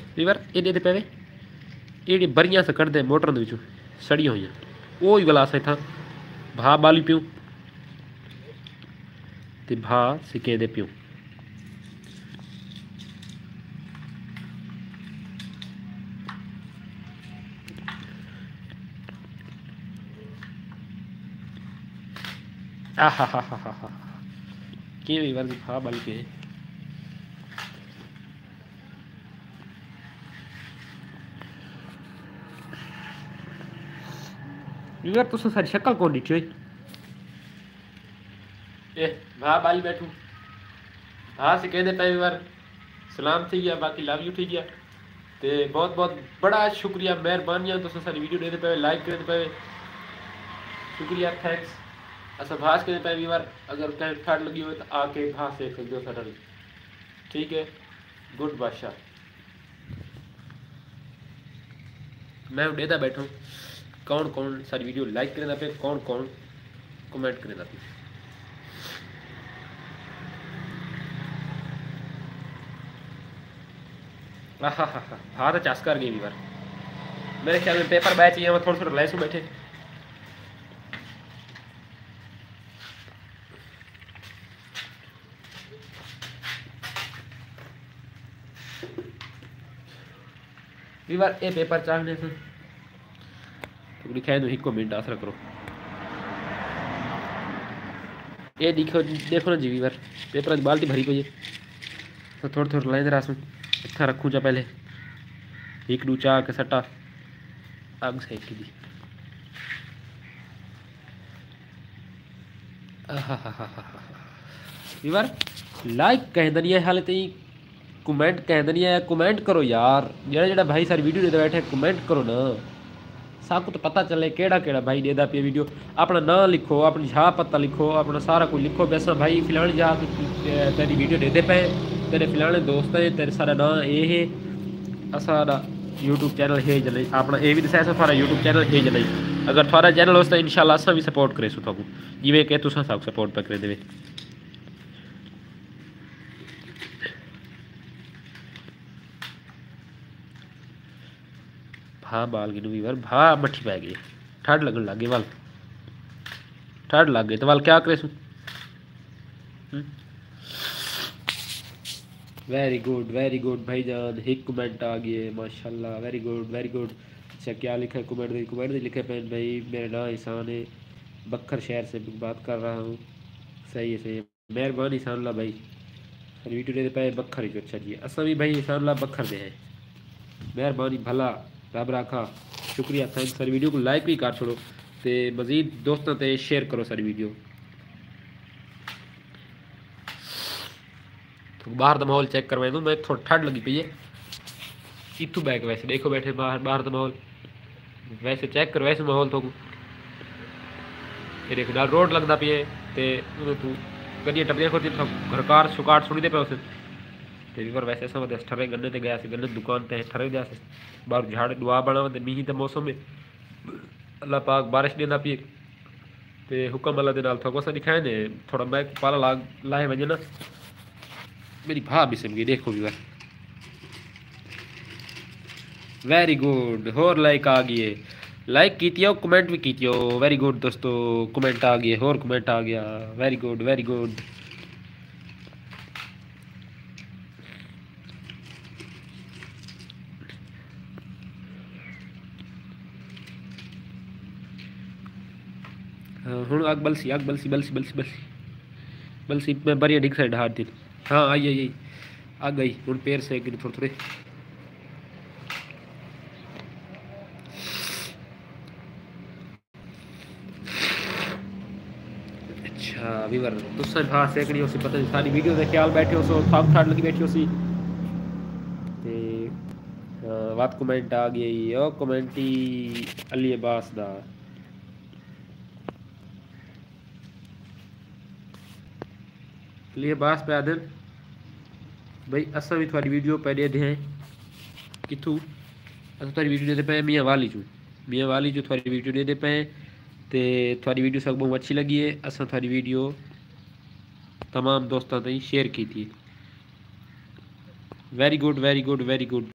Weaver ये दे पे ये बरियां से कढ़ते मोटर के सड़िया हुई वो ही गला अस इतना भा बाली पियूँ तो भा सिके दे पियूँ आहा हा हा हा हा कि वीवर की भा बाली पिए वीवर तुस सारी शक्ल कौन दी ए भा बाली बैठू भा सिके दे पे वीवर सलाम थी गया बाकी लव यू थी गया तो बहुत बहुत बड़ा शुक्रिया मेहरबानियां तुस सारी वीडियो देते पे लाइक करते पे शुक्रिया थैंक्स अस भास करते पे वीवर अगर कहीं ठंड लगी हो तो आके भास सेक सकते हो साढ़ा ठीक है गुड बादशाह मैं देता बैठूँ कौन कौन सारी वीडियो लाइक करें पे कौन कौन कमेंट करें पे हाँ हाँ हाँ हाँ हाँ तो चास कर गई वीवर मेरे ख्याल में पेपर बैच चाहिए मैं थोड़ा थोड़ा लैसू बैठे वीवर ये पेपर चाहने से तो लिखाए एक मिनट आसरा करो ये देखो ना जी वीवर पेपर बाल्टी भरी पई है तो थोड़ा थोड़ा लाइन रासू इतना रखूँ चा पहले एक दू चाह के सट्टा आग सेक दी वीवर लाइक कह दनी है हाले तई कमेंट कह दनी है कमेंट करो यार जेड़ा भाई सारी वीडियो देते बैठे कमेंट करो ना सबको तो पता चले केड़ा केड़ा भाई देदा पे वीडियो अपना नाम लिखो अपनी झा पता लिखो अपना सारा कुछ लिखो वैसा भाई फिलहाल जा तेरी वीडियो देते पे तेरे फिलहाल दोस्त है तेरे सारा नाम ये है सारा यूट्यूब चैनल है जल्दी अपना ये भी दसाया सारा यूट्यूब चैनल है जल्दी अगर थोड़ा चैनल हो तो इंशाल्लाह असा भी सपोर्ट करे सो थोड़ा जिमें कि तुम सब सपोर्ट पे करे देवे भा बाल गिनू वीवर भा मट्ठी पै गई ठंड लगन लग गई वाल ठंड लग गई तो वाल क्या करे सू वेरी गुड भाईजान एक कमेंट आ गए माशाल्लाह वेरी गुड अच्छा क्या लिखा है कमेंट लिखे पेन भाई मेरा नाम ईसान है बखर शहर से बात कर रहा हूँ सही है मेहरबानी ईसान ला भाई सर वीडियो दे पे बखर ही अच्छा जी असा भी भाई ईसान ला बखर दे हैं मेहरबानी भला रब रखा शुक्रिया थैंक्स सर वीडियो को लाइक भी कर छोड़ो तो मजीद दोस्तों ते शेयर करो सर वीडियो तो बाहर का माहौल चेक करवा दूँ मैं थोड़ा ठंड लगी पई है इतू बैग वैसे देखो बैठे बाहर का माहौल वैसे चेक करो वैसे माहौल तो देख नाल रोड लगता पे तो तू गड्डियाँ टपरियाँ खोती घरकार सुकाट सुनी दे पे उसे तो वैसे ऐसा मतलब ठरे गन्ने ते गया गन्ने दुकान पे ठरे गया बाहर झाड़ दुआ बना मीह के मौसम में अल्लाह पाक बारिश देना पी तो हुक्म अल्लाह के नाल थोड़ा सा दिखाए ने थोड़ा मैं पाला लाए वजे ना मेरी भा भी सम गई देखो भी वेरी गुड होर लाइक आ गई है लाइक कीतियो कमेंट भी कीतियो वेरी गुड दोस्तों कमेंट आ गए होर कमेंट आ गया वेरी गुड हूँ आग बलसी मैं बढ़िया डिग साइड हार दी हाँ आई आ गई हूँ पैर से थोड़े थोड़े अच्छा वीवर तुसा भा सेकनी उसी पता नहीं सारी वीडियो के ख्याल बैठे हो सो थक ठाट लगी बैठी उसी बात कमेंट आ गई ओ कमेंटी अली अब्बास दा लिए बास पे आदन भाई असा भी थोड़ी वीडियो पे दे हैं कितू अस थोड़ी वीडियो दे पे मियाँ वाली जो थोड़ी वीडियो दे पे ते थोड़ी वीडियो सब बहुत अच्छी लगी है असा थोड़ी वीडियो तमाम दोस्तों तक शेयर की थी वेरी गुड